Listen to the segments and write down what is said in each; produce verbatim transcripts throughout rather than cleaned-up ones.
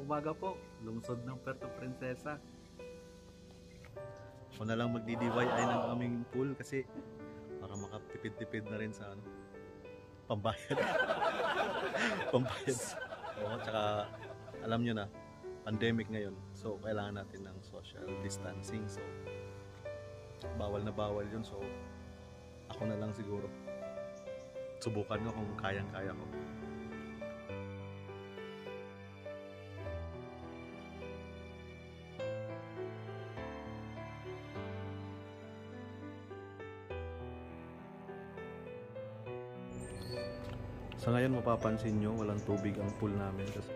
umaga po, lungsod ng Puerto Princesa. Ako na lang magdi-D I Y ng aming pool kasi para makatipid-tipid na rin sa ano, pambayad. Pambayad. Oo, tsaka alam nyo na, pandemic ngayon. So, kailangan natin ng social distancing. So, bawal na bawal yun. So, ako na lang siguro. Subukan ko kung kayang-kaya ko. Sa ngayon mapapansin nyo, walang tubig ang pool namin kasi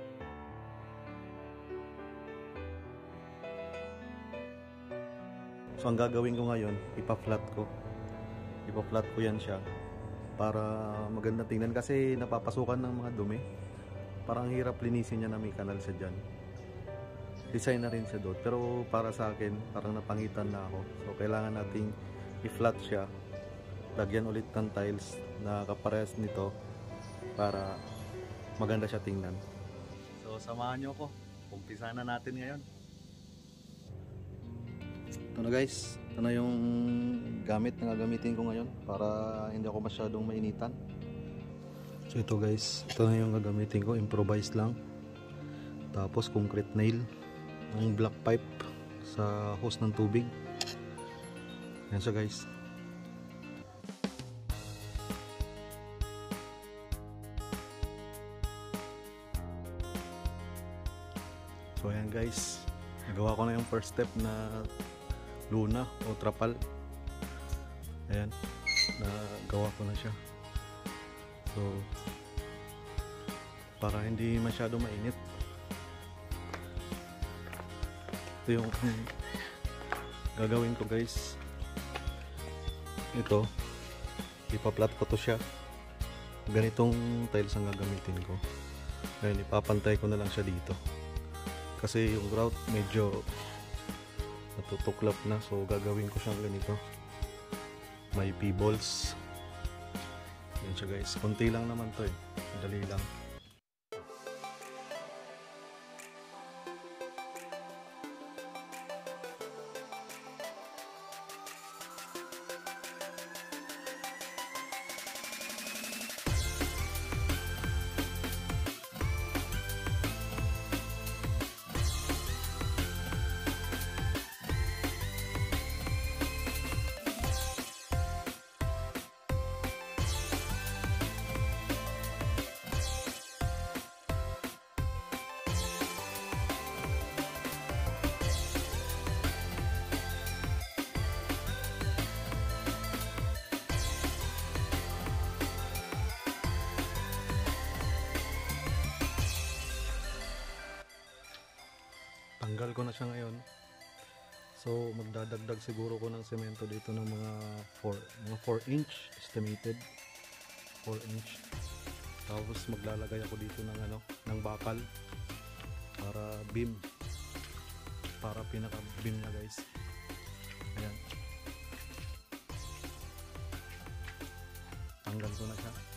so ang gagawin ko ngayon, ipa-flat ko. Ipa-flat ko yan siya para maganda tingnan kasi napapasukan ng mga dumi. Parang hirap linisin niya na may kanal sa dyan. Design na rin siya doon. Pero para sa akin, parang napangitan na ako. So kailangan nating i-flat siya. Lagyan ulit ng tiles na kaparehas nito para maganda siya tingnan. So samahan nyo ako. Umpisa na natin ngayon. Ito na guys. Ito na yung gamit na gagamitin ko ngayon para hindi ako masyadong mainitan. So ito guys. Ito na yung gagamitin ko. Improvise lang. Tapos concrete nail. Ang black pipe sa hose ng tubig. Yan siya guys. So ayan guys, nagawa ko na yung first step na luna o trapal. Ayan, nagawa ko na siya. So para hindi masyado mainit, ito yung gagawin ko guys. Ito, ipaplat ko to siya. Ganitong tiles ang gagamitin ko. Ngayon ipapantay ko na lang siya dito kasi yung grout medyo natutuklap na, so gagawin ko siyang ganito. May pebbles. Yan siya guys, konti lang naman to eh, dali lang. Tanggal ko na siya ngayon. So magdadagdag siguro ko ng semento dito ng mga four, mga four inch estimated. four inch. Tapos maglalagay ako dito ng ano, ng bakal para beam. Para pinaka beam niya guys. Ayan. Tanggal ko na siya.